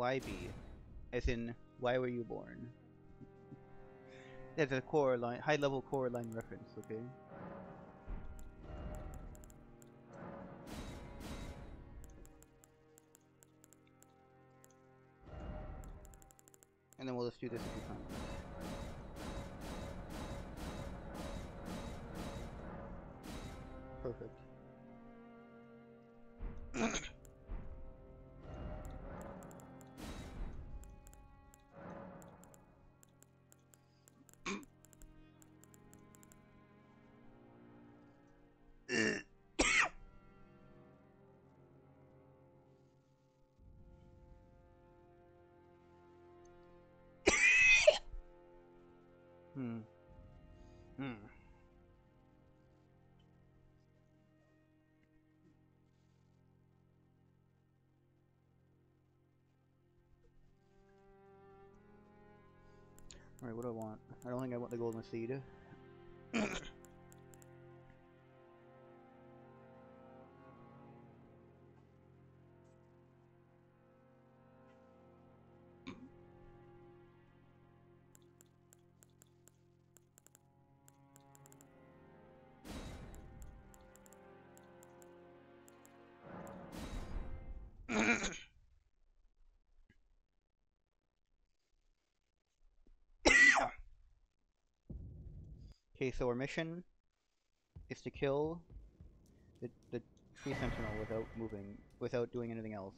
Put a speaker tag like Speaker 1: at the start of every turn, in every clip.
Speaker 1: YB, as in why were you born? That's a core line, high level core line reference. Okay. And then we'll just do this a few times. Perfect. Alright, what do I want? I don't think I want the golden seed. Okay, so our mission is to kill the tree sentinel without moving, without doing anything else.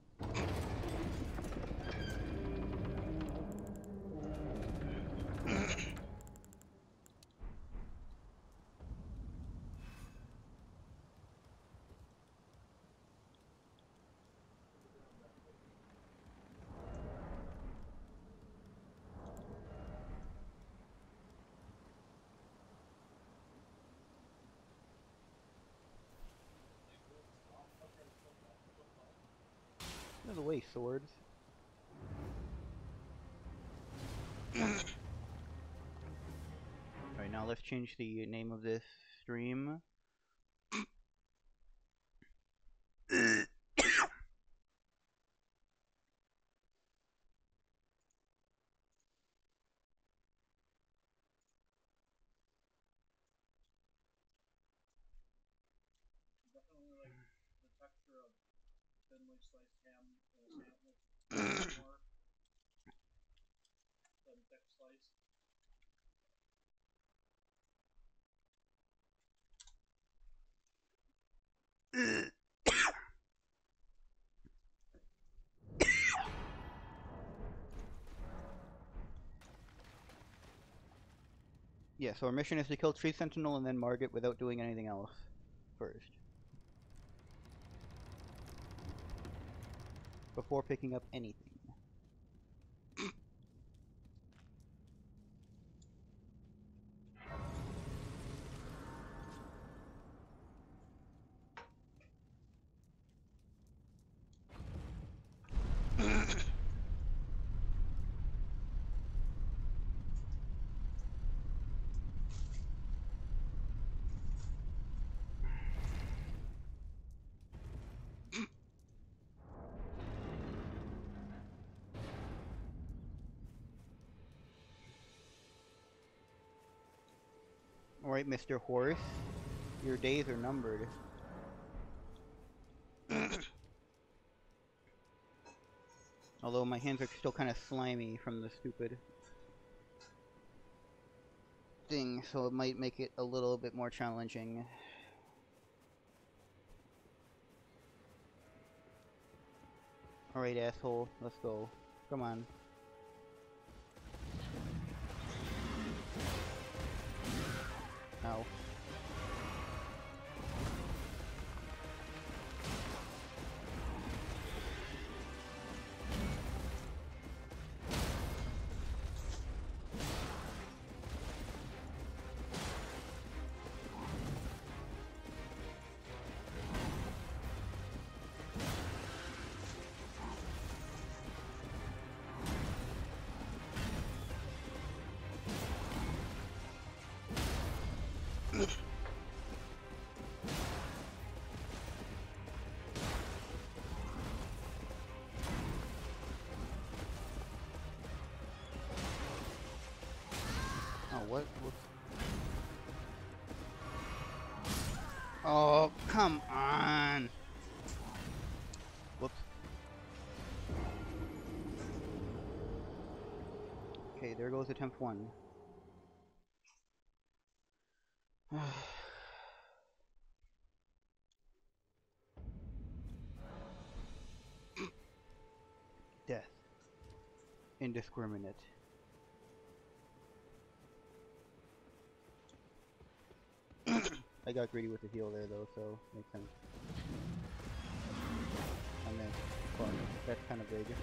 Speaker 1: Out of the way, swords. Alright, now let's change the name of this stream.
Speaker 2: Definitely like the texture of thinly sliced ham in a sandwich more than thick slice.
Speaker 1: Yeah, so our mission is to kill Tree Sentinel and then Margit without doing anything else first. Before picking up anything. Alright, Mr. Horse. Your days are numbered. Although my hands are still kind of slimy from the stupid thing, so it might make it a little bit more challenging. Alright, asshole. Let's go. Come on. Ow. what? Whoops. Oh, come on! Whoops. Okay, there goes attempt 1. Death. Indiscriminate. I got greedy with the heal there though, so makes sense. And then, fuck, that's kind of big.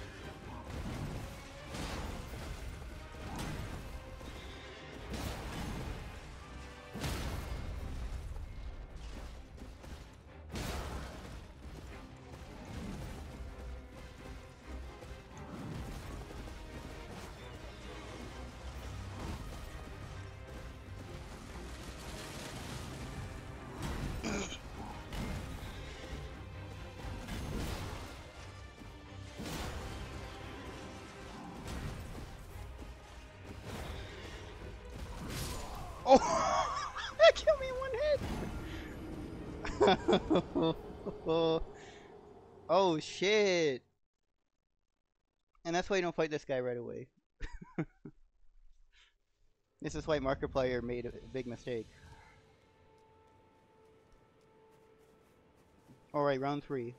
Speaker 1: Oh! That killed me in one hit! Oh shit! And that's why you don't fight this guy right away. This is why Markiplier made a big mistake. Alright, round 3.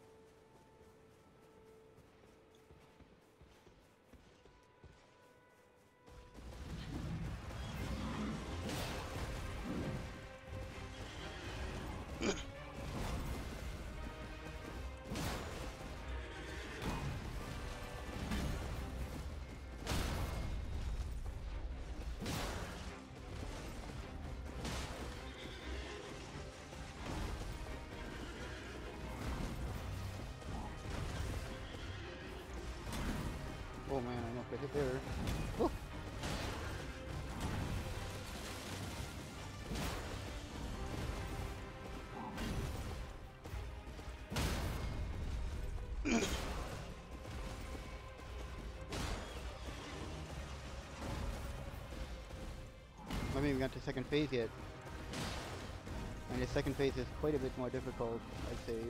Speaker 1: Oh man, I almost got hit there. Oh. I haven't even got to second phase yet. And the second phase is quite a bit more difficult, I'd say.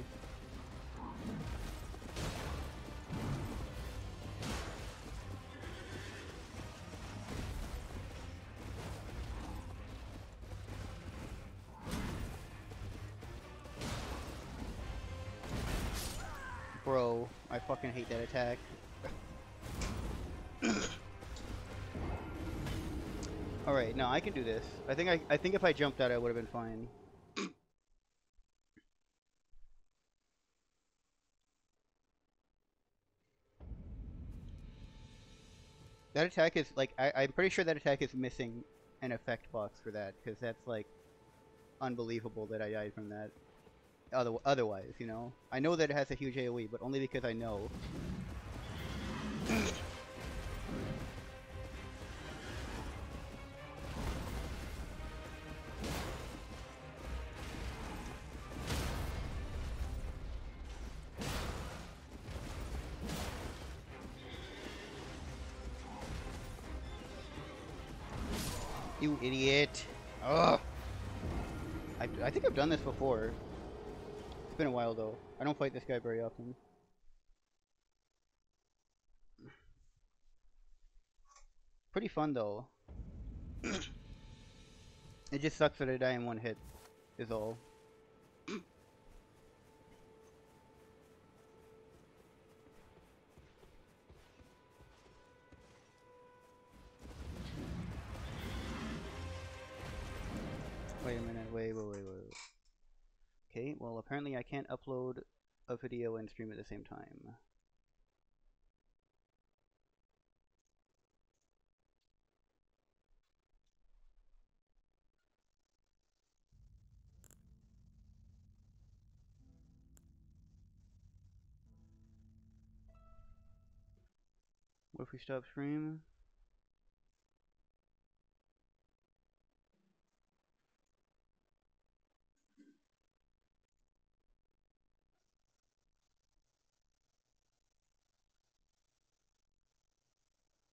Speaker 1: Bro, I fucking hate that attack. Alright, no, I can do this. I think if I jumped out I would have been fine. That attack is like I'm pretty sure that attack is missing an effect box for that, because that's like unbelievable that I died from that. Otherwise, you know, I know that it has a huge AOE, but only because I know. You idiot! Ugh! I think I've done this before. It's been a while though. I don't fight this guy very often. Pretty fun though. It just sucks that I die in one hit, is all. Wait a minute, wait. Okay, well apparently I can't upload a video and stream at the same time. What if we stop stream?